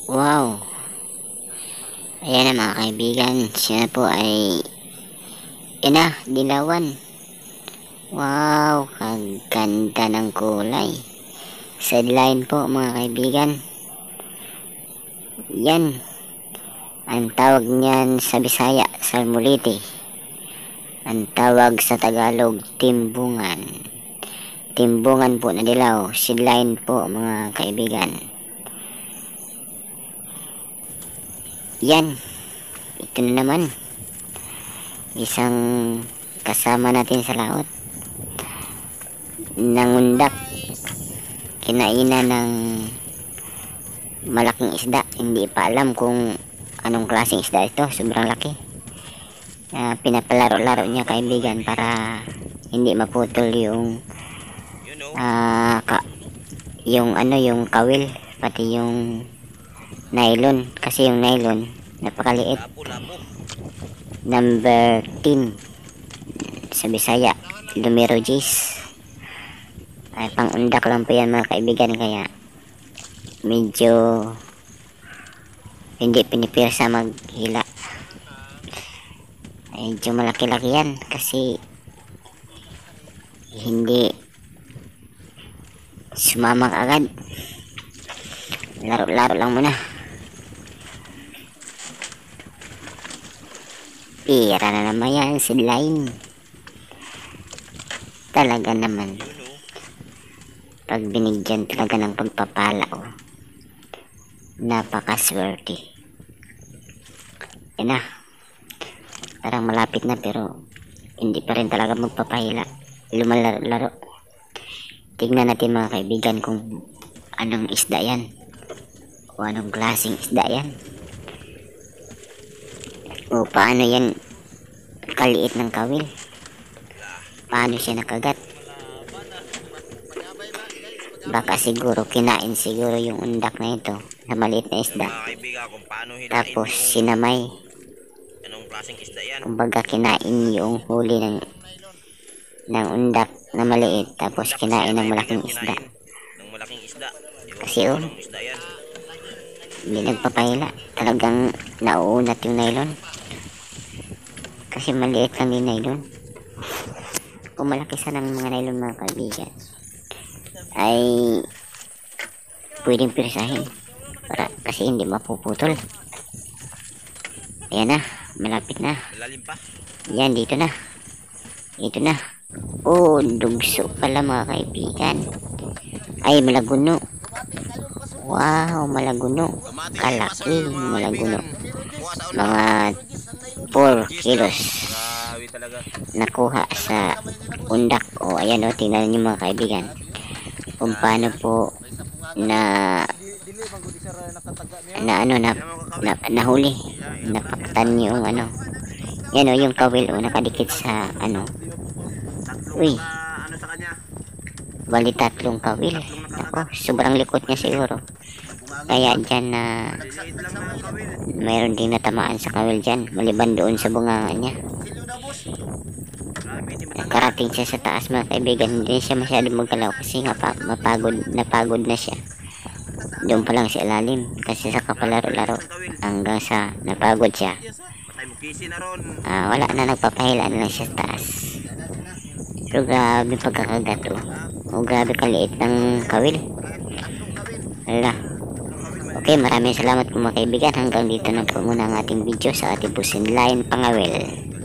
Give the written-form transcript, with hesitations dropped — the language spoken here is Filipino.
Wow! Ayan na mga kaibigan, siya po ay dilawan. Wow! Kaganda ng kulay. Sideline po mga kaibigan. Yan. Ang tawag niyan sa Bisaya, salmuliti. Ang tawag sa Tagalog, timbungan. Timbungan po na dilaw. Sideline po mga kaibigan. Yan. Ito na naman. Isang kasama natin sa laot. Nangundak. Kinainan ng malaking isda. Hindi pa alam kung anong klaseng isda ito. Sobrang laki. Pinapalaro-laro niya kaibigan para hindi maputol yung yung kawil, pati yung nylon, kasi yung nylon napakaliit. Number 10 sa Bisaya, Lumero Gis. Ay pang undak lang po yan mga kaibigan, kaya medyo hindi pinipirsa maghila. Ay medyo malaki-laki yan kasi hindi sumamak agad. Laro-laro lang muna. Pira na naman yan, sideline. Talaga naman. Pag binigyan talaga ng pagpapala, napakaswerte. Yan na. Parang malapit na pero hindi pa rin talaga magpapahila. Lumalaro-laro. Tignan natin mga kaibigan kung anong isda yan. O anong klaseng isda yan. O paano yan kaliit ng kawil. Paano siya nakagat. Baka siguro kinain siguro yung undak na ito na maliit na isda. Tapos sinamay. Kumbaga kinain yung huli ng undak na maliit. Tapos kinain ng malaking isda. Kasi hindi nagpapahila. Talagang nauunat yung nylon. Kasi maliit lang yung nylon. Kung malaki sana ng mga nylon mga kaibigan, ay pwedeng pirsahin kasi hindi mapuputol. Ayan na, malapit na. Yan, dito na. Ito na. Dugso pala mga kaibigan. Ay, malaguno. Wow, malaguno. Kalaki, malaguno. Mga 4 kilos nakuha sa undak. Ayan tingnan nyo mga kaibigan kung paano po nahuli, napaktan yung yan yung kawil nakadikit sa bali 3 kawil. Ako, sobrang likot niya siguro, kaya dyan mayroon din natamaan sa kawil dyan, maliban doon sa bunganga niya. Karating siya sa taas mga kaibigan, hindi siya masyadong magkalaw kasi nga napagod na siya. Doon pa lang sa ilalim kasi sa kapalaro-laro hanggang sa napagod siya. Wala na, nagpapahila na lang siya sa taas. Pero grabe pagkakagat grabe kaliit ng kawil. Wala. Okay, maraming salamat po mga kaibigan. Hanggang dito na po muna ang ating video sa ating Sideline Pangawil.